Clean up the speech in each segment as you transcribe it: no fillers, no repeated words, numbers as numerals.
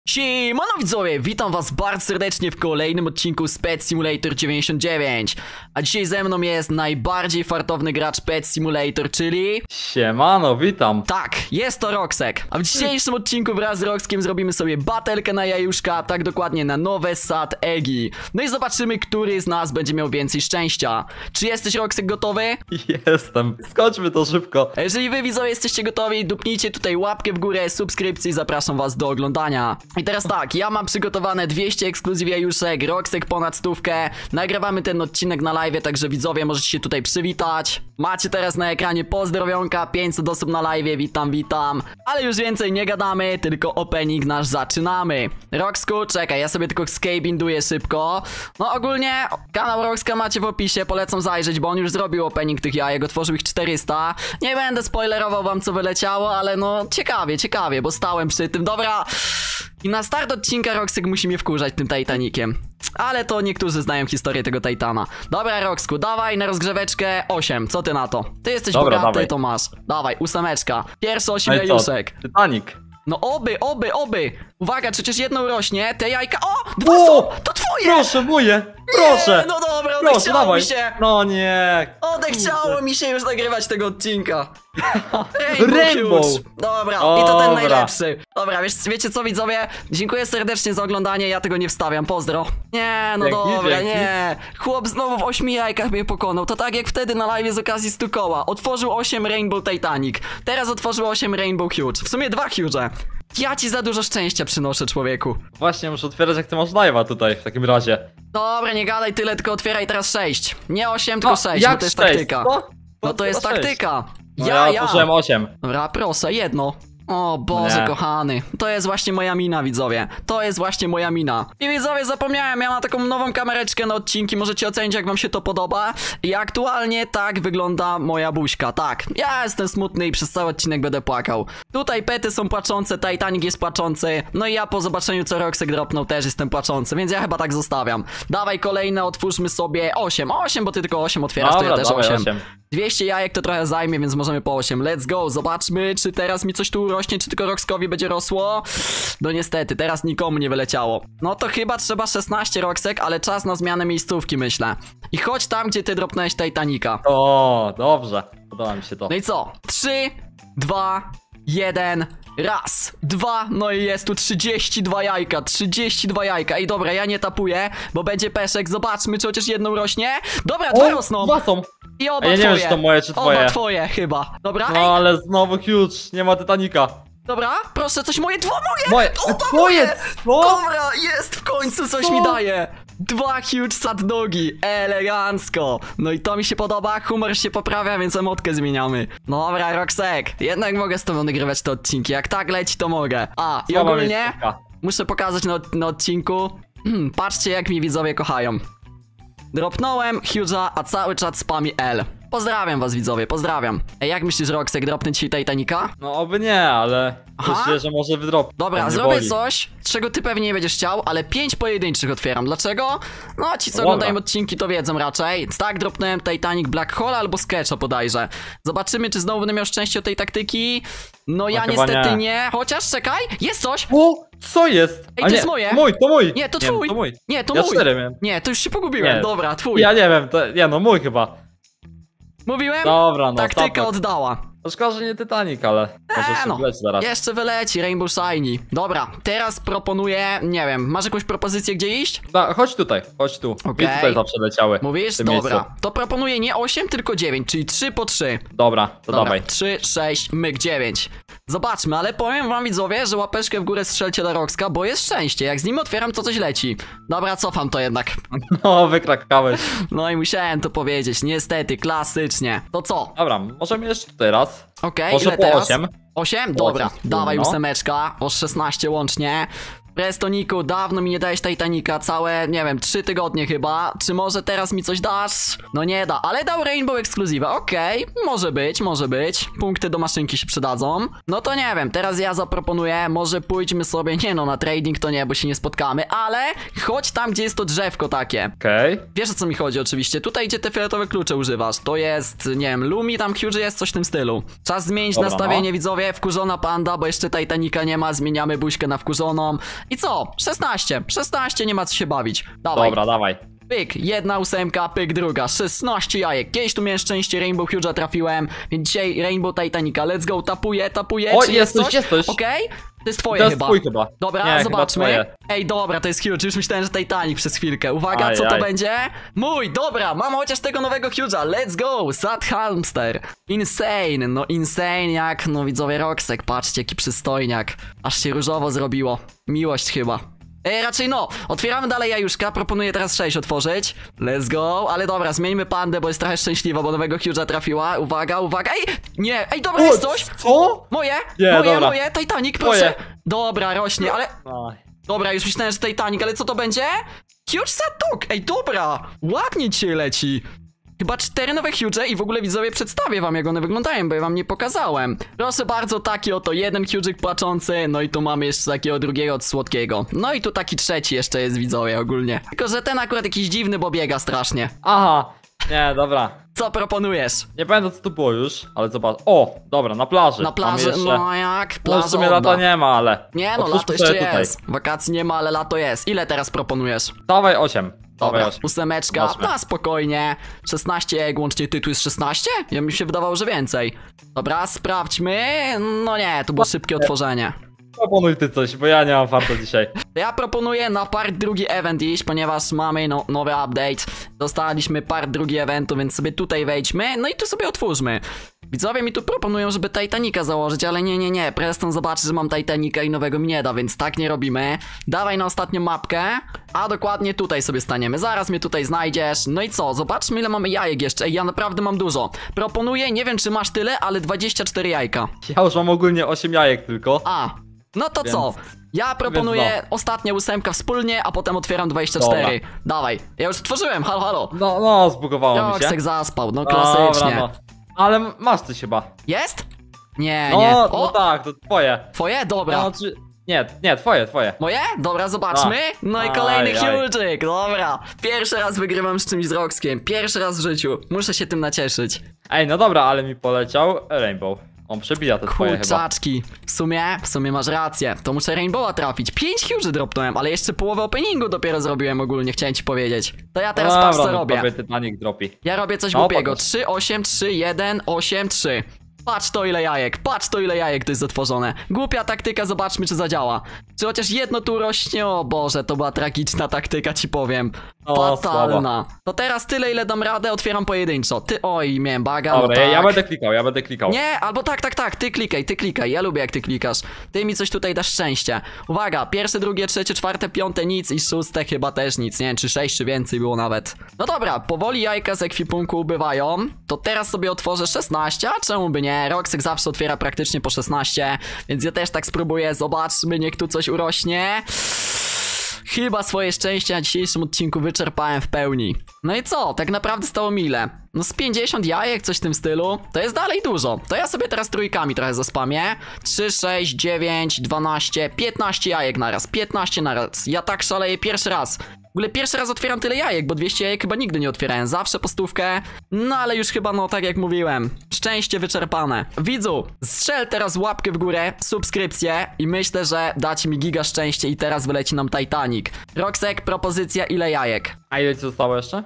Siemano widzowie, witam was bardzo serdecznie w kolejnym odcinku z Pet Simulator 99. A dzisiaj ze mną jest najbardziej fartowny gracz Pet Simulator, czyli... Siemano, witam. Tak, jest to Roxek. A w dzisiejszym odcinku wraz z Roxkiem zrobimy sobie batelkę na jajuszka, tak dokładnie na nowe Sad Eggi. No i zobaczymy, który z nas będzie miał więcej szczęścia. Czy jesteś, Roxek, gotowy? Jestem. Skończmy to szybko. A jeżeli wy widzowie jesteście gotowi, dupnijcie tutaj łapkę w górę, subskrypcję i zapraszam was do oglądania. I teraz tak, ja mam przygotowane 200 ekskluzyw jajuszek, Roxek ponad 100. Nagrywamy ten odcinek na live, także widzowie możecie się tutaj przywitać. Macie teraz na ekranie pozdrowionka, 500 osób na live, witam, witam. Ale już więcej nie gadamy, tylko opening nasz zaczynamy. Roxku, czekaj, ja sobie tylko skabinduję szybko. No ogólnie kanał Roxka macie w opisie, polecam zajrzeć, bo on już zrobił opening tych jajek, otworzył ich 400. Nie będę spoilerował wam, co wyleciało, ale no ciekawie, bo stałem przy tym. Dobra. I na start odcinka Roxek musi mnie wkurzać tym Titanikiem. Ale to niektórzy znają historię tego Titana. Dobra, Roxku, dawaj na rozgrzeweczkę 8. Co ty na to? Ty jesteś Dobra, bogaty, dawaj. to masz. Dawaj, 8. Pierwsze 8 No i co? jajuszek. Titanic. No oby. Uwaga, przecież jedno urośnie, te jajka... O! Dwa O! są! To twoje! Proszę, moje. Proszę. Nie, no dobra, Proszę, odechciało mi dawaj. się. No nie. Odechciało mi się już nagrywać tego odcinka. Rainbow. Huge. Dobra, i to ten Dobra. najlepszy. Dobra, wiecie co, widzowie? Dziękuję serdecznie za oglądanie, ja tego nie wstawiam, pozdro. Nie, no Dzięki, dobra, dzięki. nie. Chłop znowu w 8 jajkach mnie pokonał. To tak jak wtedy na live z okazji 100 koła. Otworzył 8 Rainbow Titanic. Teraz otworzył 8 Rainbow Huge. W sumie 2 Huge. Ja ci za dużo szczęścia przynoszę, człowieku. Właśnie, muszę otwierać, jak ty masz live'a tutaj w takim razie. Dobra, nie gadaj tyle, tylko otwieraj teraz 6. Nie 8, tylko No, 6, jak bo to jest 6? taktyka. Co? No to jest Otwiera 6. taktyka. No ja otworzyłem 8. Dobra, proszę, jedno. O Boże, Nie. kochany. To jest właśnie moja mina, widzowie. To jest właśnie moja mina. I widzowie, zapomniałem, ja mam taką nową kamereczkę na odcinki. Możecie ocenić, jak wam się to podoba. I aktualnie tak wygląda moja buźka. Tak, ja jestem smutny i przez cały odcinek będę płakał. Tutaj pety są płaczące, Titanic jest płaczący. No i ja po zobaczeniu, co Roxek dropnął, też jestem płaczący. Więc ja chyba tak zostawiam. Dawaj kolejne, otwórzmy sobie 8. 8, bo ty tylko 8 otwierasz, to ja też dawaj, 8. 200 jajek to trochę zajmie, więc możemy po 8. Let's go, zobaczmy, czy teraz mi coś tu urośnie, czy tylko Roxkowi będzie rosło. No niestety, teraz nikomu nie wyleciało. No to chyba trzeba 16 Roxek, ale czas na zmianę miejscówki, myślę. I chodź tam, gdzie ty dropnąłeś Titanica. O, dobrze. Podoba mi się to. No i co? 3, 2, 1... Raz, dwa, no i jest tu 32 jajka, 32 jajka. I dobra, ja nie tapuję, bo będzie peszek. Zobaczmy, czy chociaż jedną rośnie. Dobra, dwa rosną. Dwa są. I oba A ja nie twoje. wiem, czy to moje, czy twoje. Oba twoje chyba. Dobra, ej, No ale znowu huge, nie ma Titanica. dobra, proszę, coś moje, dwa moje! Moje, Oba twoje, co? Dobra, jest w końcu, coś Co? mi daje. 2 huge sad dogi, elegancko. No i to mi się podoba, humor się poprawia, więc emotkę zmieniamy. Dobra, Roxek, jednak mogę z tobą nagrywać te odcinki, jak tak leci, to mogę. A, i Słaba ogólnie miejscówka. muszę pokazać na odcinku. Patrzcie, jak mnie widzowie kochają. Dropnąłem Huge'a, a cały czat spami L. Pozdrawiam was, widzowie, pozdrawiam. Ej, jak myślisz, Roxek, dropnę ci Titanica? No oby nie, ale Aha. myślę, że może wydrop. Dobra, Nie zrobię boli. coś, czego ty pewnie nie będziesz chciał, ale 5 pojedynczych otwieram. Dlaczego? No, ci co Dobra. oglądają odcinki, to wiedzą raczej. Tak, dropnąłem Titanic Black Hole albo Sketcha bodajże. Zobaczymy, czy znowu będę miał szczęście od tej taktyki. No ja chyba niestety nie. nie. Chociaż, czekaj, jest coś! O, co jest? Ej, A to nie, jest moje. Mój, to mój. Nie, to Nie, twój. to mój. Nie, to Ja mój. 4 miałem. Nie, to już się pogubiłem. Nie. Dobra, twój. Ja nie wiem, no mój chyba. Mówiłem? Dobra, no. Taktyka stopek. oddała. To szkoda, że nie Titanic, ale może jeszcze no. wleci zaraz. Jeszcze wyleci Rainbow Shiny. Dobra, teraz proponuję, nie wiem, masz jakąś propozycję, gdzie iść? Da, chodź tutaj, chodź tu. Okej. Mi tutaj zawsze leciały. Mówisz? w tym Dobra. miejscu. To proponuję nie 8, tylko 9, czyli 3 po 3. Dobra, to Dobra, dawaj. 3, 6, myk 9. Zobaczmy, ale powiem wam, widzowie, że łapeczkę w górę strzelcie dla Roxka, bo jest szczęście. Jak z nim otwieram, to coś leci. Dobra, cofam to jednak. No, wykrakałeś. No i musiałem to powiedzieć, niestety, klasycznie. To co? Dobra, możemy jeszcze tutaj raz. Okej, Może ile po teraz? 8. 8? Dobra, spróbujmy, dawaj no. 8, o 16 łącznie. Prestoniku, dawno mi nie dałeś Titanica, całe, nie wiem, 3 tygodnie chyba. Czy może teraz mi coś dasz? No nie da, ale dał Rainbow ekskluzywę, okej, może być. Punkty do maszynki się przydadzą. No to nie wiem, teraz ja zaproponuję, może pójdźmy sobie, nie no, na trading to nie, bo się nie spotkamy, ale chodź tam, gdzie jest to drzewko takie. Okej. Wiesz, o co mi chodzi oczywiście, tutaj gdzie te fioletowe klucze używasz, to jest, nie wiem, Lumi, tam Huge jest, coś w tym stylu. Czas zmienić Dobra, nastawienie, no. widzowie, wkurzona panda, bo jeszcze Titanica nie ma, zmieniamy buźkę na wkurzoną. I co? 16. 16, nie ma co się bawić. Dawaj. Dobra, dawaj. Pyk, jedna ósemka, pyk druga, 16 jajek. Kiedyś tu miałem szczęście, Rainbow Huge'a trafiłem, więc dzisiaj Rainbow Titanica, let's go, tapuję. O, Czy jest coś? coś, jest coś. Okej? To jest To twoje jest chyba. twój chyba. Dobra, Nie, chyba zobaczmy. twoje. Ej, dobra, to jest huge, już myślałem, że Titanic przez chwilkę. Uwaga, Aj, co to aj. będzie? Mój, dobra, mam chociaż tego nowego Huge'a, let's go, Sad Hamster. Insane, no insane jak, no widzowie Roxek, patrzcie jaki przystojniak. Aż się różowo zrobiło, miłość chyba. Raczej no, otwieramy dalej jajuszka, proponuję teraz 6 otworzyć. Let's go, ale dobra, zmieńmy pandę, bo jest trochę szczęśliwa, bo nowego Huge'a trafiła. Uwaga, uwaga, ej, nie, ej, dobra, jest coś. Co? Moje, Nie, dobra. moje, Titanic, proszę. Moje. Dobra, rośnie, ale... Aj. Dobra, już myślałem, że Titanic, ale co to będzie? Huge Satuk! Ej, dobra! Ładnie ci leci! Chyba 4 nowe Huge i w ogóle widzowie przedstawię wam jak one wyglądają, bo ja wam nie pokazałem. Proszę bardzo, taki oto jeden Huge płaczący, no i tu mamy jeszcze takiego drugiego od słodkiego. No i tu taki trzeci jeszcze jest widzowie ogólnie. Tylko, że ten akurat jakiś dziwny, bo biega strasznie. Aha. Nie, dobra. Co proponujesz? Nie pamiętam co tu było już, ale zobacz. O, dobra, na plaży. Na plaży, Mamy jeszcze... no jak? No Plaża w sumie odda. lata nie ma, ale... Nie no, Otwórzmy lato jeszcze sobie tutaj. jest. Wakacji nie ma, ale lato jest. Ile teraz proponujesz? Dawaj 8. Dawaj Dobra, 8. ósemeczka, Zobaczmy. na spokojnie. 16 egg, łącznie tytuł jest 16? Ja mi się wydawało, że więcej. Dobra, sprawdźmy. No nie, to było szybkie otworzenie. Proponuj ty coś, bo ja nie mam farta dzisiaj. To ja proponuję na part drugi event iść, ponieważ mamy nowy update. Dostaliśmy part drugi eventu, więc sobie tutaj wejdźmy, no i tu sobie otwórzmy. Widzowie mi tu proponują, żeby Titanica założyć, ale nie. Preston zobaczy, że mam Titanica i nowego mi nie da, więc tak nie robimy. Dawaj na ostatnią mapkę, a dokładnie tutaj sobie staniemy. Zaraz mnie tutaj znajdziesz. No i co? Zobaczmy ile mamy jajek jeszcze. Ej, ja naprawdę mam dużo. Proponuję, nie wiem czy masz tyle, ale 24 jajka. Ja już mam ogólnie 8 jajek tylko. A, no to Więc- co? Ja proponuję więc ostatnia ósemka wspólnie, a potem otwieram 24. Dobra. Dawaj, ja już otworzyłem, halo. No, zbugowało mi się. Roxek zaspał, no klasycznie. Dobra, no. Ale masz coś chyba. Jest? Nie, No, nie. no O, tak, to twoje. twoje? Dobra. No, nie, twoje. Moje? Dobra, zobaczmy. No i kolejny Aj. huge'ik, dobra. Pierwszy raz wygrywam z czymś z Roxkiem. Pierwszy raz w życiu. Muszę się tym nacieszyć. Ej, no dobra, ale mi poleciał Rainbow. On przebija te twoje chyba. Kurczaczki. W sumie masz rację. To muszę Rainbowa trafić. 5 huge dropnąłem, ale jeszcze połowę openingu dopiero zrobiłem ogólnie, chciałem ci powiedzieć. To ja teraz patrz co no, robię. tobie Titanic dropi. Ja robię coś No, głupiego. pokaż. 3, 8, 3, 1, 8, 3. Patrz to ile jajek to jest otworzone. Głupia taktyka, zobaczmy czy zadziała. Czy chociaż jedno tu rośnie? O Boże, to była tragiczna taktyka, ci powiem. O, Fatalna. To teraz tyle ile dam radę, otwieram pojedynczo. Oj, miałem baga, Dobra, no tak. ja będę klikał. Nie, albo tak, ty klikaj, ja lubię jak ty klikasz. Ty mi coś tutaj dasz szczęście. Uwaga, pierwsze, drugie, trzecie, czwarte, piąte nic i szóste chyba też nic, nie wiem czy 6 czy więcej było nawet. No dobra, powoli jajka z ekwipunku ubywają, to teraz sobie otworzę 16, a czemu by nie? Roxek zawsze otwiera praktycznie po 16, więc ja też tak spróbuję, zobaczmy, niech tu coś urośnie. Chyba swoje szczęście na dzisiejszym odcinku wyczerpałem w pełni. No i co? Tak naprawdę stało mi ile? No z 50 jajek, coś w tym stylu. To jest dalej dużo. To ja sobie teraz trójkami trochę zaspamię. 3, 6, 9, 12, 15 jajek naraz. 15 naraz. Ja tak szaleję pierwszy raz. W ogóle pierwszy raz otwieram tyle jajek, bo 200 jajek chyba nigdy nie otwierałem. Zawsze po stówkę. No ale już chyba, no tak jak mówiłem, szczęście wyczerpane. Widzu, strzel teraz łapkę w górę, subskrypcję i myślę, że dacie mi giga szczęście i teraz wyleci nam Titanic. Roxek, propozycja ile jajek? A ile ci zostało jeszcze?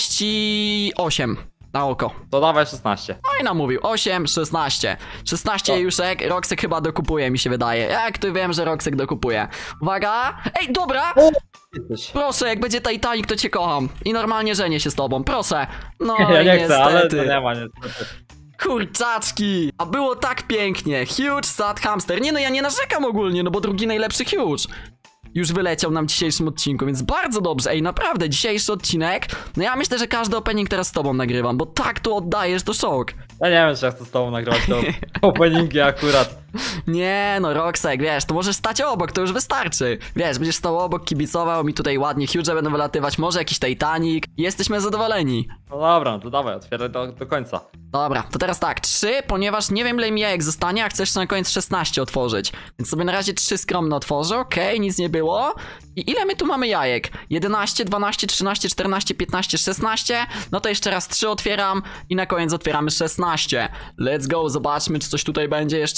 38 na oko. To dawaj 16. Fajna mówił, 8, 16. 16 O. juszek, Roxek chyba dokupuje, mi się wydaje. Jak tu wiem, że Roxek dokupuje. Uwaga! Ej, dobra! Jesteś. Proszę, jak będzie Titanic, to cię kocham. I normalnie żenię się z tobą, proszę. No Ja i nie chcę, ale to niestety. nie ma niestety. Kurczaczki! A było tak pięknie. Huge Sad Hamster. Nie no, ja nie narzekam ogólnie, no bo drugi najlepszy Huge już wyleciał nam w dzisiejszym odcinku, więc bardzo dobrze. Ej, naprawdę, dzisiejszy odcinek, no ja myślę, że każdy opening teraz z tobą nagrywam, bo tak tu oddajesz, to szok. Ja nie wiem, czy ja chcę z tobą nagrywać to openingi akurat. Nie no, Roxek, wiesz, to możesz stać obok, to już wystarczy. Wiesz, będziesz stał obok, kibicował mi tutaj ładnie, Huge będą wylatywać, może jakiś Titanic. Jesteśmy zadowoleni. No dobra, no to dawaj, otwieraj do końca. Dobra, to teraz tak, 3, ponieważ nie wiem ile mi jajek zostanie, a chcesz na koniec 16 otworzyć. Więc sobie na razie 3 skromne otworzę, okej, nic nie było. I ile my tu mamy jajek? 11, 12, 13, 14, 15, 16. No to jeszcze raz 3 otwieram i na koniec otwieramy 16. Let's go, zobaczmy czy coś tutaj będzie jeszcze w tych 3.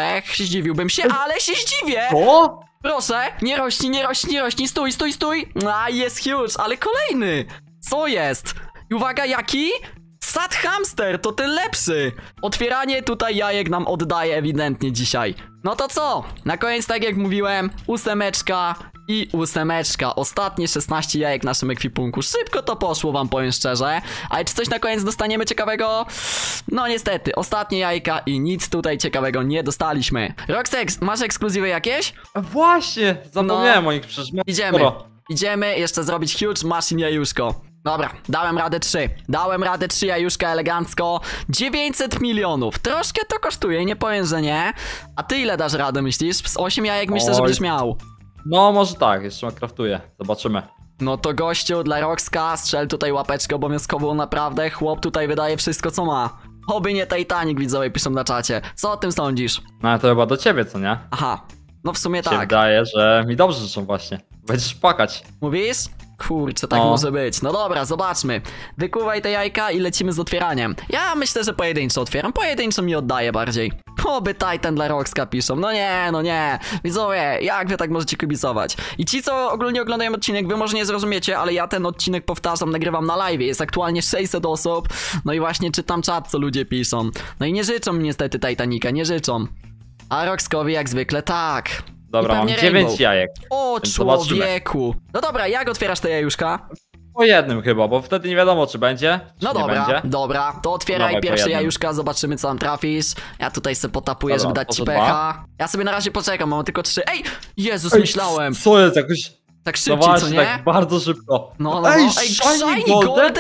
Proszę, zdziwiłbym się, ale się zdziwię! O! Proszę, nie rośnij, nie rośnij, nie rośnij, stój, stój, stój! A, jest huge, ale kolejny! Co jest? I uwaga, jaki? Sad hamster, to ten lepszy! Otwieranie tutaj jajek nam oddaje ewidentnie dzisiaj. No to co? Na koniec, tak jak mówiłem, 8 i 8. Ostatnie 16 jajek w naszym ekwipunku. Szybko to poszło, wam powiem szczerze. Ale czy coś na koniec dostaniemy ciekawego? No niestety, ostatnie jajka i nic tutaj ciekawego nie dostaliśmy. Roxex, masz ekskluzywy jakieś? A właśnie, zapomniałem o nich przecież. Idziemy. Sporo. Idziemy jeszcze zrobić huge machine jajuszko. Dobra, dałem radę 3. Dałem radę 3 jajuszka elegancko. 900 milionów. Troszkę to kosztuje, nie powiem, że nie. A ty ile dasz radę, myślisz? Z 8 jajek myślę, że Oj. będziesz miał. No może tak, jeszcze craftuję. Zobaczymy. No to gościu, dla Roxka strzel tutaj łapeczkę obowiązkową, naprawdę. Chłop tutaj wydaje wszystko, co ma. Oby nie Titanic, widzowie piszą na czacie. Co o tym sądzisz? No ale to chyba do ciebie, co nie? Aha, no w sumie Się tak. wydaje, że mi dobrze życzą właśnie. Będziesz płakać. Mówisz? Kurczę, tak No. może być. No dobra, zobaczmy. Wykuwaj te jajka i lecimy z otwieraniem. Ja myślę, że pojedynczo otwieram. Pojedynczo mi oddaje bardziej. Oby Titan dla Roxka piszą. No nie, no nie. Widzowie, jak wy tak możecie kibicować? I ci, co ogólnie oglądają odcinek, wy może nie zrozumiecie, ale ja ten odcinek powtarzam, nagrywam na live. Jest aktualnie 600 osób. No i właśnie czytam czat, co ludzie piszą. No i nie życzą mi niestety Titanica, nie życzą. A Roxkowi jak zwykle tak. Dobra, I mam pewnie 9 Rainbow. jajek. O Więc zobaczymy. człowieku. No dobra, jak otwierasz te jajuszka? Po jednym chyba, bo wtedy nie wiadomo czy będzie, czy No nie dobra, będzie. dobra, to otwieraj Dawaj, po pierwsze jednym. jajuszka, zobaczymy co tam trafisz. Ja tutaj sobie potapuję, Dobra, żeby dać ci może pecha. Ja sobie na razie poczekam, mam tylko 3. Ej! Jezus, Ej, myślałem. Co jest jakoś... Tak No szybciej, co właśnie, nie? tak bardzo szybko. No, no, Ej, no. Ej, Shiny Golden?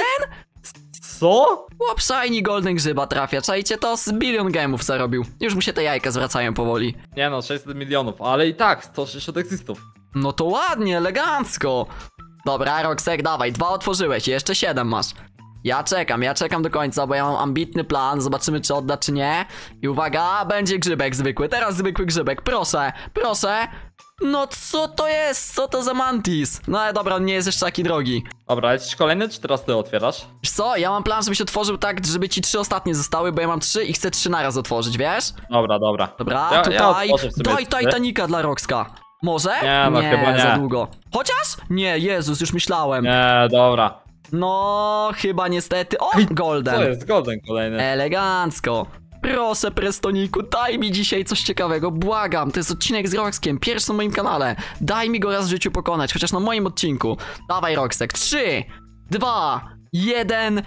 Co? Chłop Shiny Golden grzyba trafia, czajcie to? Z bilion gemów zarobił. Już mu się te jajka zwracają powoli. Nie no, 600 milionów, ale i tak 160 eksistów. No to ładnie, elegancko. Dobra, Roxek, dawaj, 2 otworzyłeś, jeszcze 7 masz. Ja czekam do końca, bo ja mam ambitny plan, zobaczymy czy odda, czy nie. I uwaga, będzie grzybek zwykły, teraz zwykły grzybek, proszę, proszę. No co to jest? Co to za mantis? No ale dobra, on nie jest jeszcze taki drogi. Dobra, lecisz kolejny, czy teraz ty otwierasz? Wiesz co, ja mam plan, żebyś otworzył tak, żeby ci 3 ostatnie zostały, bo ja mam 3 i chcę 3 naraz otworzyć, wiesz? Dobra, dobra. Dobra, Ja tutaj, otworzę w sumie daj trzy. Titanica dla Roxka. Może? Nie, no chyba nie. za długo. Chociaż? Nie, Jezus, już myślałem. Nie, dobra. No, chyba niestety. O, Ej, Golden. Co jest? Golden kolejny. Elegancko. Proszę, Prestoniku, daj mi dzisiaj coś ciekawego, błagam. To jest odcinek z Roxkiem, pierwszy na moim kanale. Daj mi go raz w życiu pokonać, chociaż na moim odcinku. Dawaj, Roxek. 3, 2, 1.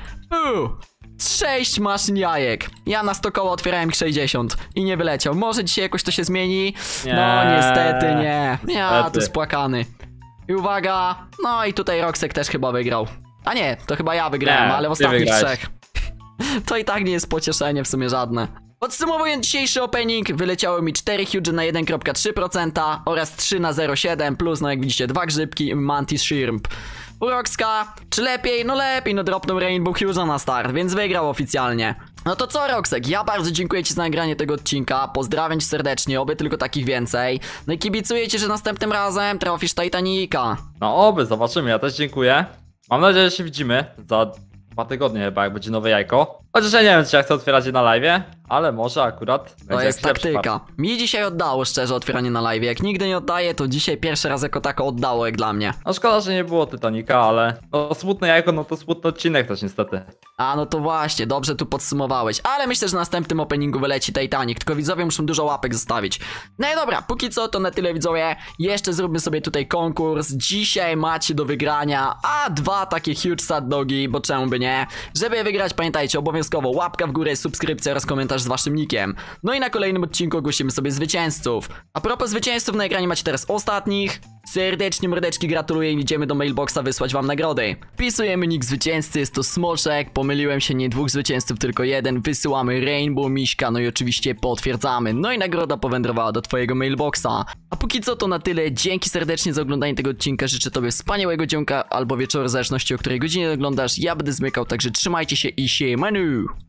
6 maszyn jajek. Ja na 100 koło otwierałem ich 60 i nie wyleciał. Może dzisiaj jakoś to się zmieni? Nie. No niestety nie. Ja tu Niestety. spłakany. I uwaga, no i tutaj Roxek też chyba wygrał. A nie, to chyba ja wygrałem, Nie, ale w ty ostatnich wygrałeś. 3. To i tak nie jest pocieszenie w sumie żadne. Podsumowując dzisiejszy opening, wyleciało mi 4 huge na 1,3% oraz 3 na 0,7 plus, no jak widzicie, 2 grzybki i Mantis Shrimp. U Roxka, czy lepiej? No lepiej, no dropnął Rainbow Huge'a na start, więc wygrał oficjalnie. No to co, Roxek, ja bardzo dziękuję ci za nagranie tego odcinka, pozdrawiam cię serdecznie, oby tylko takich więcej. No i kibicuję ci, że następnym razem trafisz Titanica. No oby, zobaczymy, ja też dziękuję. Mam nadzieję, że się widzimy za 2 tygodnie chyba, jak będzie nowe jajko. Chociaż ja nie wiem, czy ja chcę otwierać je na live'ie, ale może akurat To będzie jest jakiś lepszy taktyka. Mi dzisiaj oddało szczerze otwieranie na live. Jak nigdy nie oddaję, to dzisiaj pierwszy raz jako tako oddało jak dla mnie. No szkoda, że nie było Titanica, ale no smutne jajko, no to smutny odcinek też niestety. A no to właśnie, dobrze tu podsumowałeś. Ale myślę, że na następnym openingu wyleci Titanic. Tylko widzowie muszą dużo łapek zostawić. No i dobra, póki co to na tyle widzowie. Jeszcze zróbmy sobie tutaj konkurs. Dzisiaj macie do wygrania, a 2 takie huge sad dogi, bo czemu by nie? Żeby je wygrać, pamiętajcie, obowiązkowo łapka w górę, subskrypcja oraz komentarz z waszym nickiem. No i na kolejnym odcinku ogłosimy sobie zwycięzców. A propos zwycięzców, na ekranie macie teraz ostatnich. Serdecznie mordeczki gratuluję i idziemy do mailboxa wysłać wam nagrody. Wpisujemy nick zwycięzcy, jest to Smoczek, pomyliłem się, nie 2 zwycięzców, tylko 1, wysyłamy Rainbow Miśka, no i oczywiście potwierdzamy. No i nagroda powędrowała do twojego mailboxa. A póki co to na tyle, dzięki serdecznie za oglądanie tego odcinka, życzę tobie wspaniałego dzionka albo wieczoru, w zależności o której godzinie oglądasz. Ja będę zmykał, także trzymajcie się i siemanu!